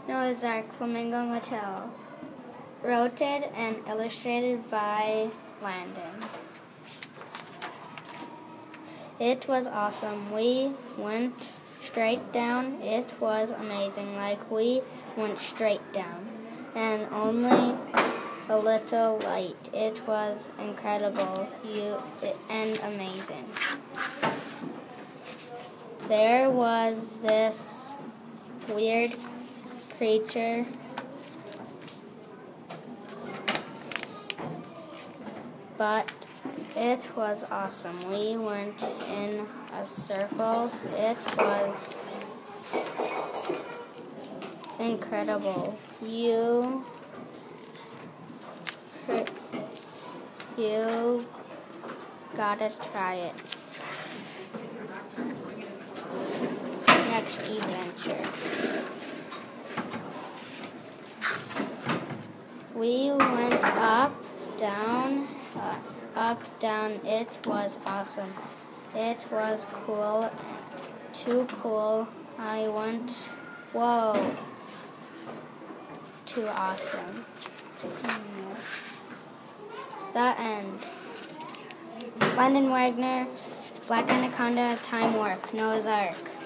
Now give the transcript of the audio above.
Noah's Ark, Flamingo Motel. Written and illustrated by Landon. It was awesome. We went straight down. It was amazing. Like we went straight down. And only a little light. It was incredible and amazing. There was this weird creature but it was awesome. We went in a circle. It was incredible. You gotta try it. Next adventure. We went up, down. It was awesome. It was cool. Too cool. I went, whoa. Too awesome. The end. Landon Wagner, Black Anaconda, Time Warp, Noah's Ark.